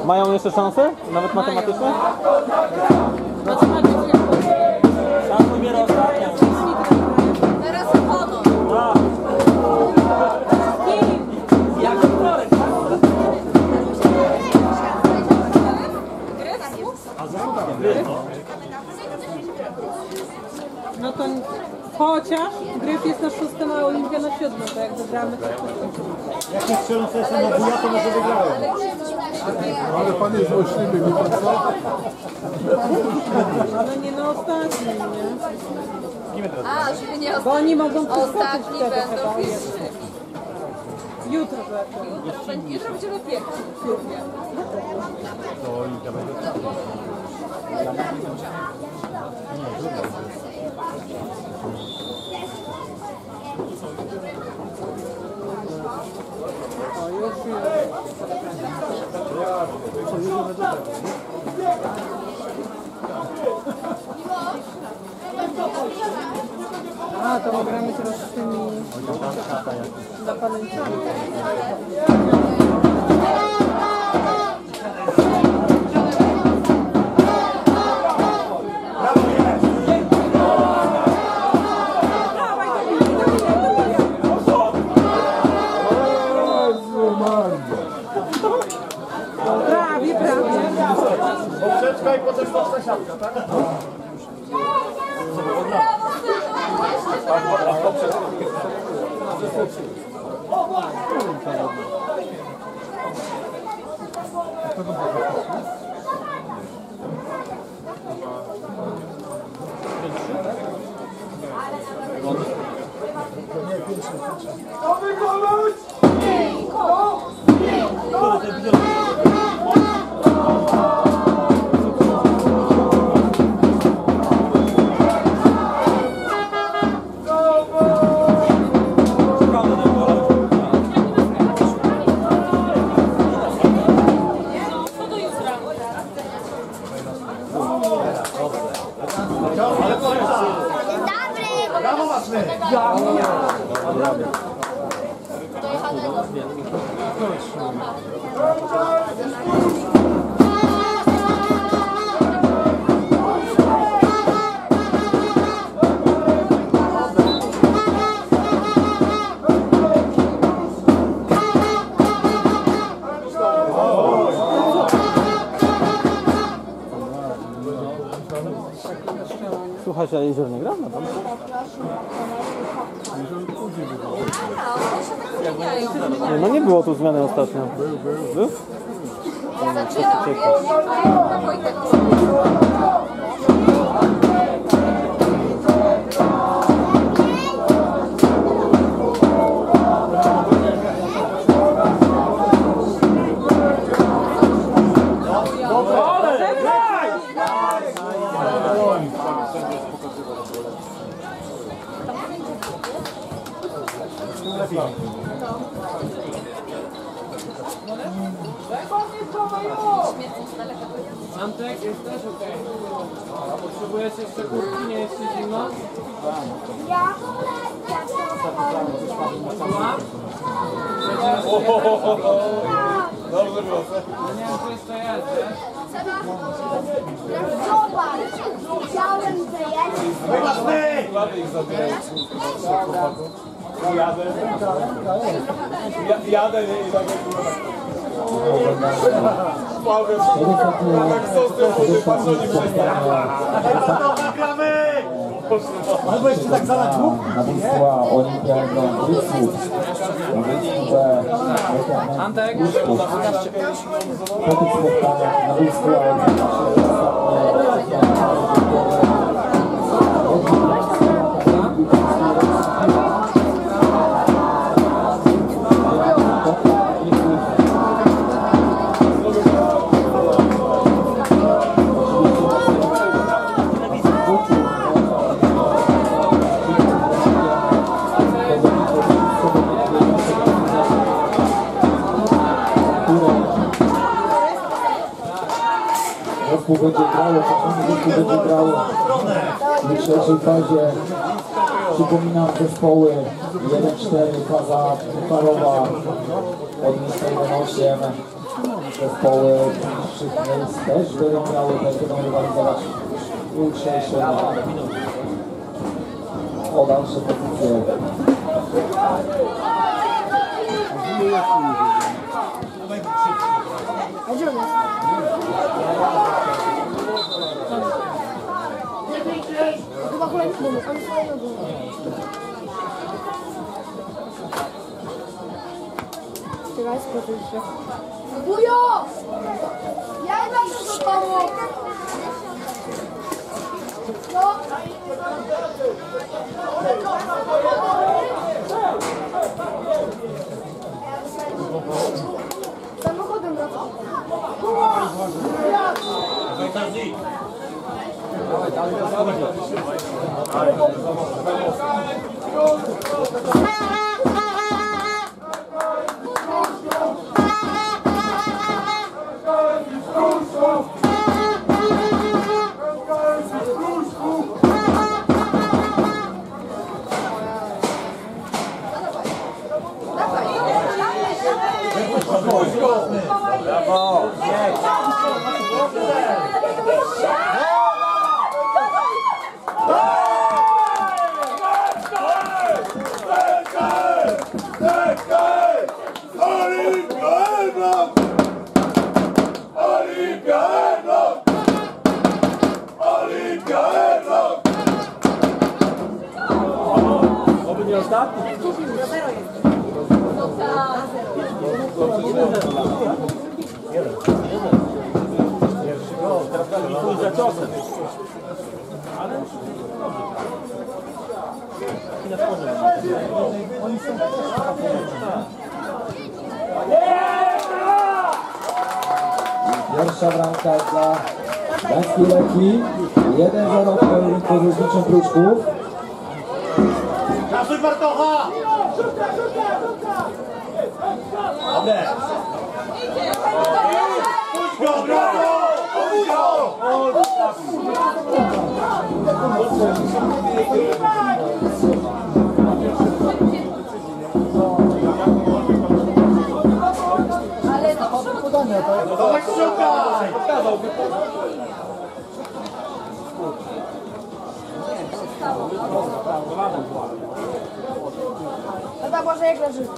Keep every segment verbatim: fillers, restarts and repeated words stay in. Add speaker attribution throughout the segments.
Speaker 1: Mają jeszcze szansę? Nawet matematyczne?
Speaker 2: Matematycznie.
Speaker 1: Tam wybiera ostatnia.
Speaker 2: Teraz honor.
Speaker 1: Tak. Jak wtorek.
Speaker 3: No to chociaż Gryf jest na szóstym, a Olimpia na siódmym, to jak wygramy to...
Speaker 4: Jak nie strzelą sobie na buja, to może wygrają.
Speaker 5: Ale pan jest złośliwy, mi pan co?
Speaker 3: No nie na ostatnim, nie?
Speaker 2: A, żeby nie
Speaker 3: Bo oni mogą przeskoczyć
Speaker 2: ostatni
Speaker 3: wtedy
Speaker 2: będą
Speaker 3: chyba
Speaker 2: pierwsi.
Speaker 3: jeszcze. Jutro będą.
Speaker 2: Jutro, będzie- jutro będziemy pierwsi.
Speaker 3: O, już A, to gramy teraz z tymi zapaleńcami. Prawie, prawie.
Speaker 4: Poprzeczka i potem boczna siatka, tak? Brawo, Maczny!
Speaker 1: Słuchaj, że Jezior nie gra? No tam. Nie, no nie było tu zmiany ostatnio. Był? Był?
Speaker 6: Antek, jest też okej. A potrzebujesz jeszcze kurtki? Nie jest ci zimno?
Speaker 7: Ja
Speaker 4: Dobrze było,
Speaker 6: No nie wiem, co jeszcze jest, wiesz?
Speaker 7: zobacz, chciałem, że jest.
Speaker 4: Maczny!
Speaker 1: Ładnie ich zabierać.
Speaker 4: Jadę. Ja, jadę, nie? I tak Paweł, tak sosy budy, patrz, oni przestają. Gramy! Albo jeszcze tak zalać łupki,
Speaker 8: Nabóstwa Olimpia Gryfów. Nabóstwę
Speaker 6: Antek,
Speaker 8: po tych spotkaniach nabóstwa zespół będzie grało, zespół będzie grało w trzeciej fazie. Przypominam zespoły jeden cztery, faza pucharowa od miejsca jeden osiem. zespoły niższych miejsc też będą miały, będą rywalizować jutrzejsze o dalsze pozycje.
Speaker 7: Chyba kolejny bonus, on jest kolejny bonus. Czekaj, sprawdzę się. Bujo! Ja idę do domu! No! Samochodem wracam.
Speaker 8: Pierwsza bramka dla Gdańskiej Leki. jeden zero w pojedynku ze Zniczem Pruszków.
Speaker 4: Krasuj Bartocha! Dobre! Puść go, brawo! Puść go!
Speaker 2: Ale to
Speaker 4: Dawaj, szukaj!
Speaker 7: Tata, Boże, jak leży.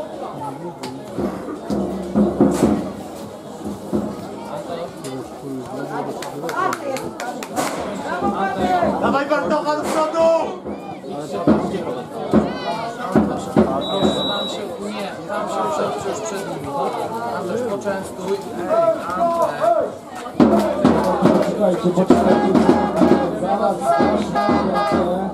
Speaker 4: Dawaj Bartocha do przodu!
Speaker 6: Tam się, nie, tam się usiądź już przed nimi. Tam też poczęstuj. Ej, Antek.
Speaker 8: Poczekajcie, poczekajcie. Zaraz strasznie.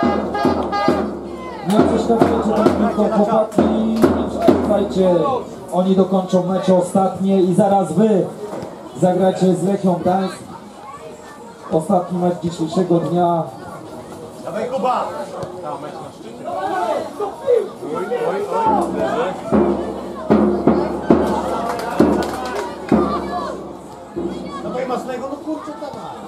Speaker 8: Nie przeszkadzajcie tam tylko chłopaki. Nie przeszkadzajcie. Oni dokończą mecze ostatnie i zaraz wy zagracie z Lechią Gdańsk. Ostatni mecz dzisiejszego dnia.
Speaker 4: Dawaj Kuba! Dawaj Masnego, no kurczę dawaj!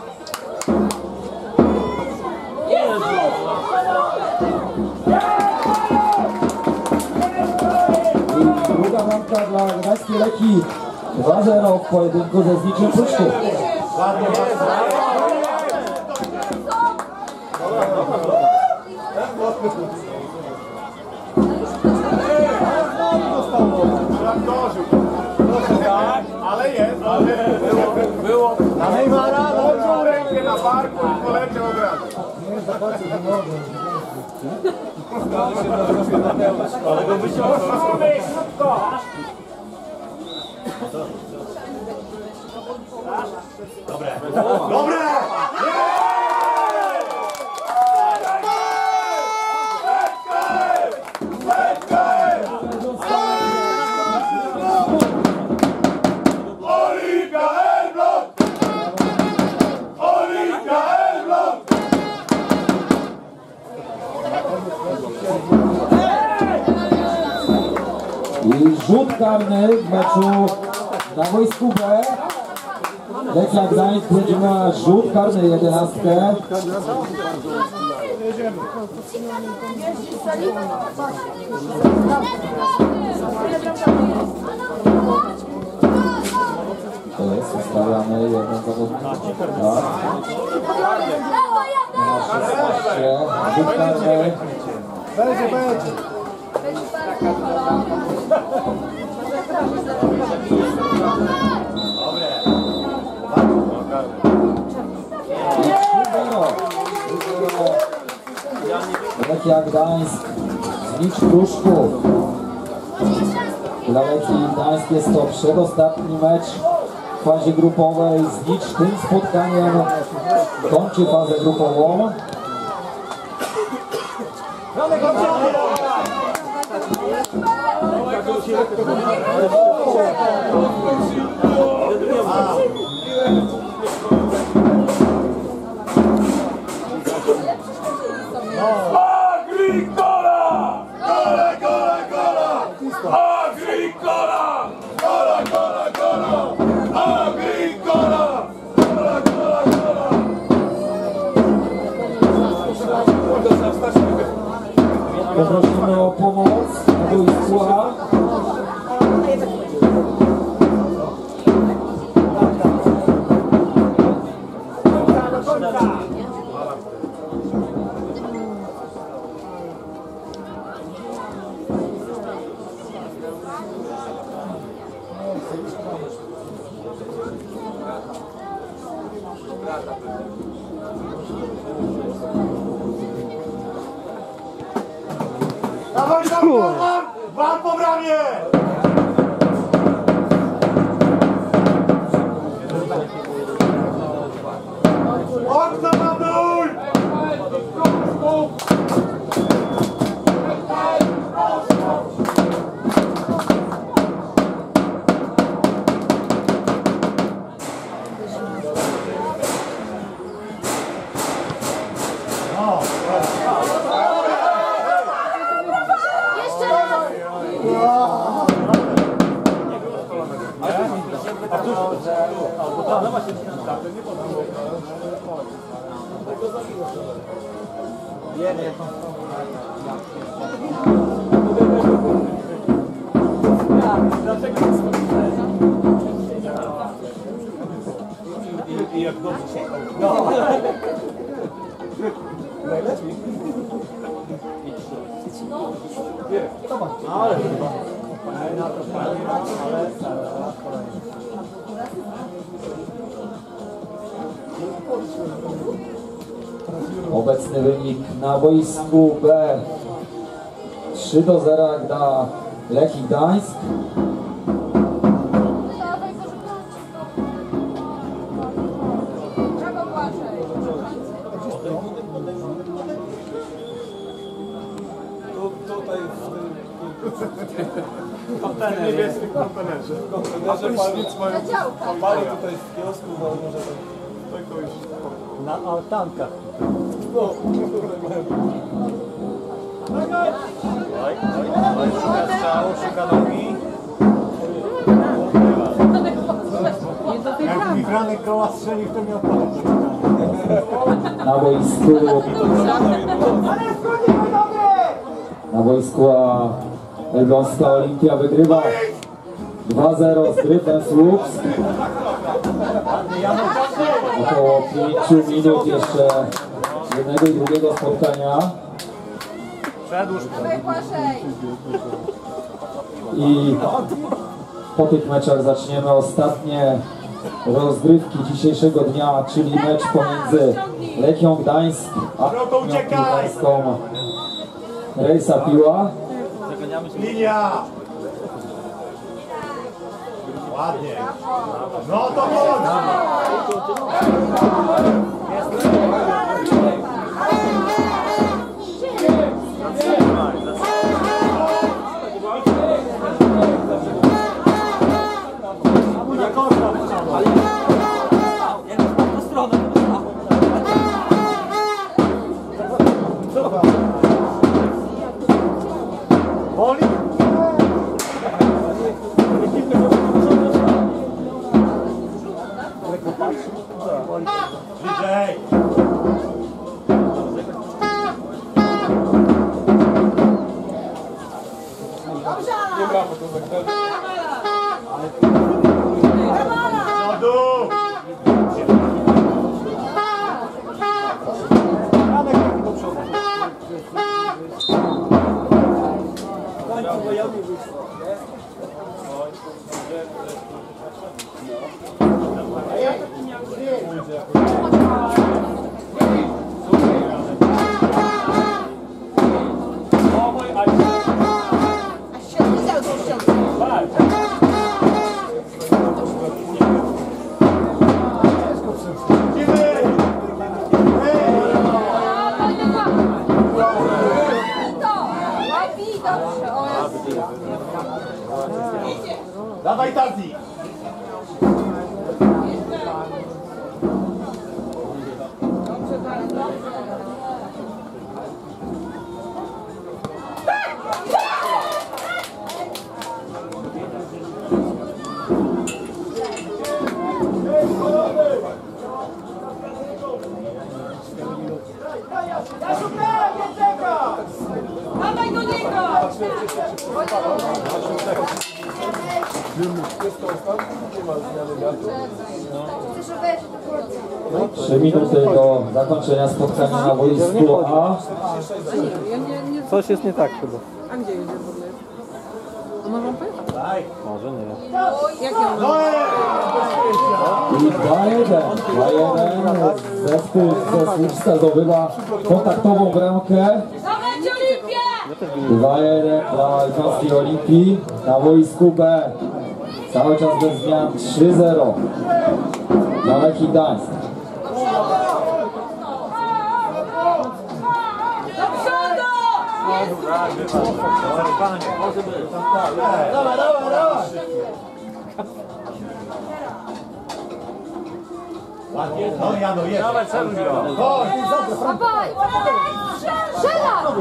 Speaker 8: I druga bramka dla Gdańskiej Leki. dwa zero w pojedynku ze Zniczem Pruszków.
Speaker 4: Ładnie, ale jest, ale było. Na Neymara, dobrą rękę na barku i poleciał od razu. Ale go wyciągnął. Dobre. Dobre!
Speaker 8: I rzut karny w meczu na boisku B. Lechia Gdańsk będzie miała rzut karny jedenastkę. Ustawiamy jeden zawodnik. Tak. Na szesnaście. Rzut karny.
Speaker 4: Będzie, będzie.
Speaker 8: Lechia Gdańsk, Znicz Pruszków. Dla Lechii Gdańsk jest to przedostatni mecz w fazie grupowej. Znicz tym spotkaniem kończy fazę grupową.
Speaker 9: Agricola! Gola, gola, gola! Agricola! Gola, gola, gola! Agricola! Gola, gola, gola!
Speaker 8: Poprosimy o pomoc na boisku A.
Speaker 4: Dawaj, dawaj, dawaj! Wam po bramie! Okno na dół!
Speaker 8: Obecny wynik na boisku B trzy do zera dla Lechii Gdańsk.
Speaker 6: Tutaj w tym niebieskim kontenerze. W kontenerze palic mają parę tutaj z kiosku, no może to jakoś...
Speaker 4: Na altankach.
Speaker 6: No, tutaj mają...
Speaker 4: Oj, oj, oj, szuka strzału, szuka nogi. Jak mi Franek koła strzelił, to mi odpowiedź.
Speaker 8: Na boisku na boisku A Elbląska Olimpia wygrywa dwa zero z Gryfem Słupsk. Około pięciu minut jeszcze jednego i drugiego spotkania. I po tych meczach zaczniemy ostatnie rozgrywki dzisiejszego dnia, czyli mecz pomiędzy Lechią Gdańsk a Unią Piłkarską Rejsa Piła.
Speaker 4: Linia! Ładnie. No to chodź! Woli? Bliżej!
Speaker 6: Nie brawo, to zagrać.
Speaker 4: Do przodu! Dawaj Tazi!
Speaker 2: Dawaj do niego!
Speaker 8: Trzy minuty do zakończenia spotkania na boisku A.
Speaker 3: Ja nie, nie...
Speaker 1: Coś jest nie tak chyba.
Speaker 3: A gdzie jedzie w ogóle? A ma wampy?
Speaker 1: Może nie.
Speaker 3: Jakie on
Speaker 8: I dwa jeden. dwa jeden. Zespół ze Słupska zdobywa kontaktową bramkę.
Speaker 2: Dawaj Olimpię!
Speaker 8: dwa jeden dla Lwowskiej Olimpii na boisku B. Cały czas bez zmian trzy zero dla Lechii Gdańsk.
Speaker 4: Dawaj, dawaj, dawaj! Ładnie, no Jano, jest! Dawaj, celuj go! Chodź!
Speaker 2: Dawaj! Strzela!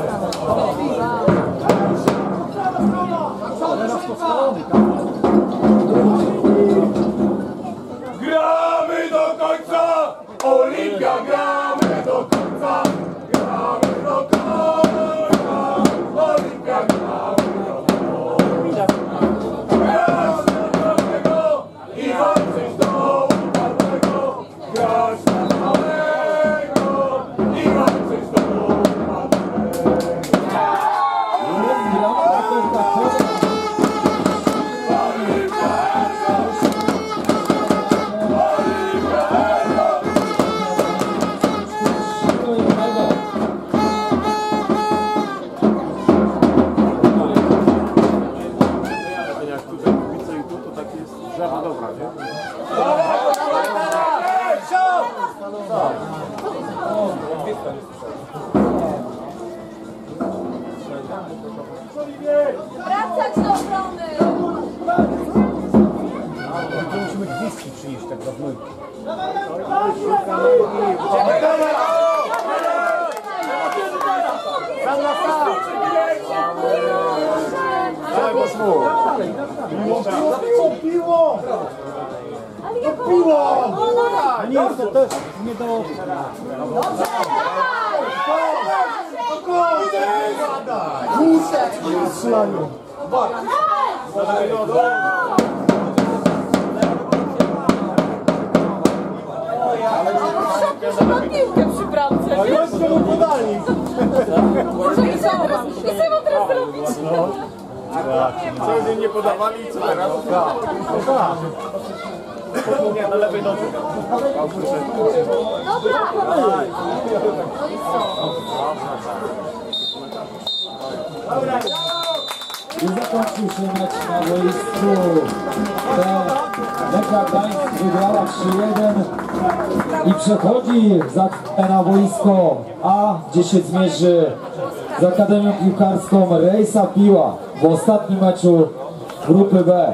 Speaker 9: Gramy do końca! Olimpia, gramy do końca! Gramy do końca! Olimpia, gramy do końca! Grasz na czarnego i walczysz do upadłego! Grasz na czarnego i walczysz do upadłego!
Speaker 2: Wracać do obrony!
Speaker 4: Musimy gwizdki przynieść tak do wnuk. Sam na sam! Dawaj, poszło! Piło, piło! Piło! A nie, to też nie do... Dobrze! Kurczę! Strzelaniu!
Speaker 2: Trzeba piłkę przy bramce.
Speaker 4: A jeszcze mu podalnik!
Speaker 2: I co mam teraz robić?
Speaker 6: Cały dzień nie podawali i co teraz? Nie, na lewej nodze.
Speaker 2: Dobra! No i co?
Speaker 8: I zakończył się mecz na boisku B. Lechia Gdańsk wygrała trzy jeden i przechodzi za na boisko A, gdzie się zmierzy z Akademią Piłkarską Rejsa Piła w ostatnim meczu grupy B.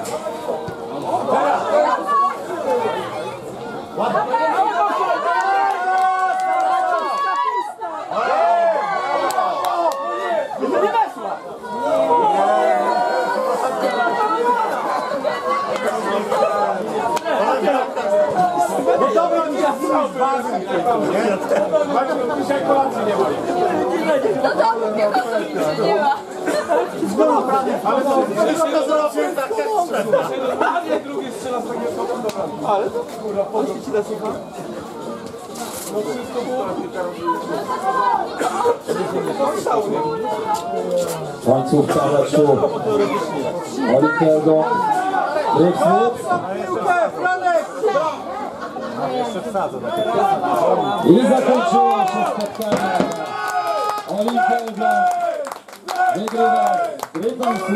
Speaker 6: Dzisiaj kolacji nie ma.
Speaker 2: No to mnie to nie ma.
Speaker 6: Ale to tylko zrobię tak jak nie drugi strzela z takiego kopa, dobra. Ale to kurwa, podróż ci da słucha. No wszystko było.
Speaker 8: Końcówka meczu. Olimpiadą. Ryk, ryk.
Speaker 4: Piłkę, Franek!
Speaker 8: I zakończyło się spotkanie. Olimpia wygrywa Gryfon.